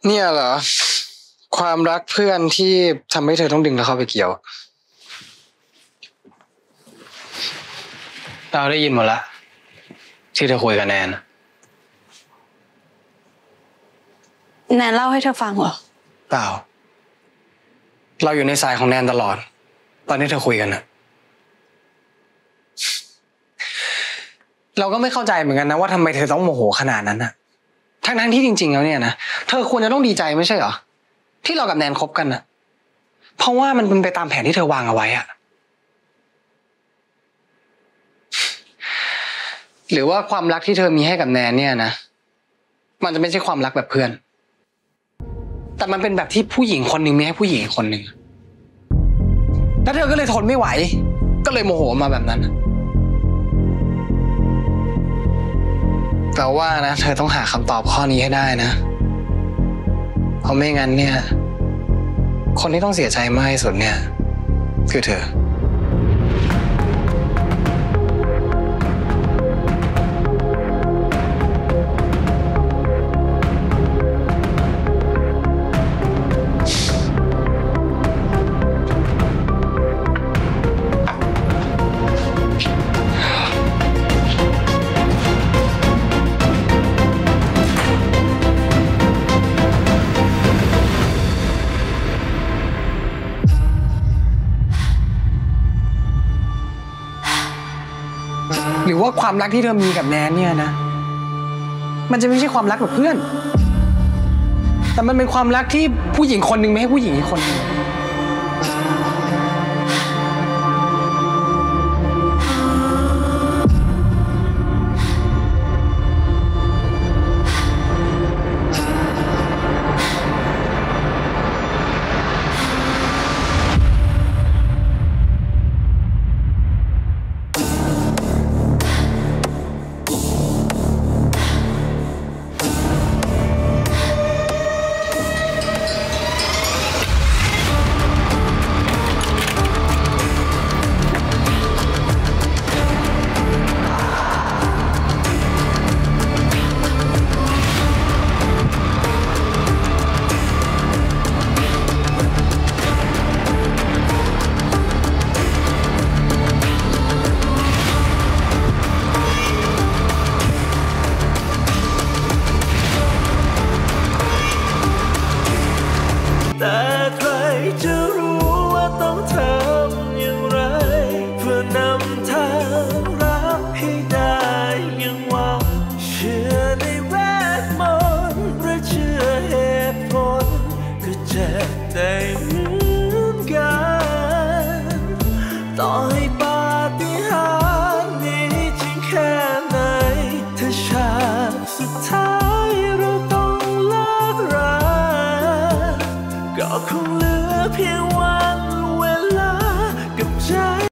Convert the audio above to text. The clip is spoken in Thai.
เนี่ยเหรอความรักเพื่อนที่ทำให้เธอต้องดึงเราเข้าไปเกี่ยวเราได้ยินหมดละที่เธอคุยกับแนนเล่าให้เธอฟังเหรอเปล่าเราอยู่ในสายของแนนตลอดตอนที่เธอคุยกันนะเราก็ไม่เข้าใจเหมือนกันนะว่าทำไมเธอต้องโมโหขนาดนั้นนะทั้งที่จริงๆแล้วเนี่ยนะเธอควรจะต้องดีใจไม่ใช่เหรอที่เรากับแนนคบกันนะเพราะว่ามันเป็นไปตามแผนที่เธอวางเอาไว้อะหรือว่าความรักที่เธอมีให้กับแนนเนี่ยนะมันจะไม่ใช่ความรักแบบเพื่อนแต่มันเป็นแบบที่ผู้หญิงคนหนึ่งมีให้ผู้หญิงคนหนึ่งแล้วเธอก็เลยทนไม่ไหวก็เลยโมโหมาแบบนั้นแต่ว่านะเธอต้องหาคำตอบข้อนี้ให้ได้นะเพราะไม่งั้นเนี่ยคนที่ต้องเสียใจมากที่สุดเนี่ยคือเธอหรือว่าความรักที่เธอมีกับแนนเนี่ยนะมันจะไม่ใช่ความรักแบบเพื่อนแต่มันเป็นความรักที่ผู้หญิงคนหนึ่งไม่ให้ผู้หญิงอีกคนหนึ่ง